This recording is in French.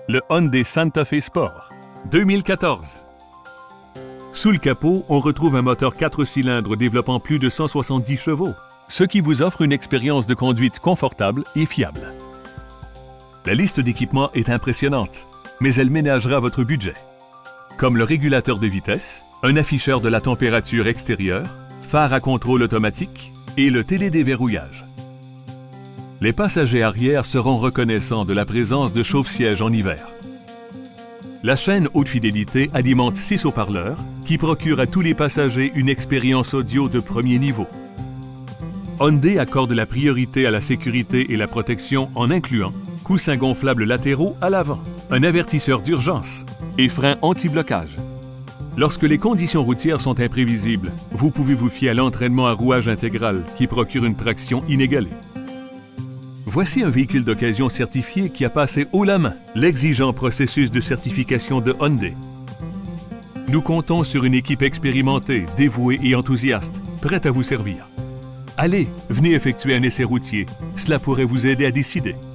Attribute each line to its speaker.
Speaker 1: le Hyundai Santa Fe Sport, 2014. Sous le capot, on retrouve un moteur 4 cylindres développant plus de 170 chevaux, ce qui vous offre une expérience de conduite confortable et fiable. La liste d'équipements est impressionnante, mais elle ménagera votre budget. Comme le régulateur de vitesse, un afficheur de la température extérieure, phare à contrôle automatique et le télédéverrouillage. Les passagers arrière seront reconnaissants de la présence de chauffe-siège en hiver. La chaîne haute fidélité alimente 6 haut-parleurs qui procurent à tous les passagers une expérience audio de premier niveau. Hyundai accorde la priorité à la sécurité et la protection en incluant coussins gonflables latéraux à l'avant, un avertisseur d'urgence et freins anti-blocage. Lorsque les conditions routières sont imprévisibles, vous pouvez vous fier à l'entraînement à rouage intégral qui procure une traction inégalée. Voici un véhicule d'occasion certifié qui a passé haut la main l'exigeant processus de certification de Hyundai. Nous comptons sur une équipe expérimentée, dévouée et enthousiaste, prête à vous servir. Allez, venez effectuer un essai routier. Cela pourrait vous aider à décider.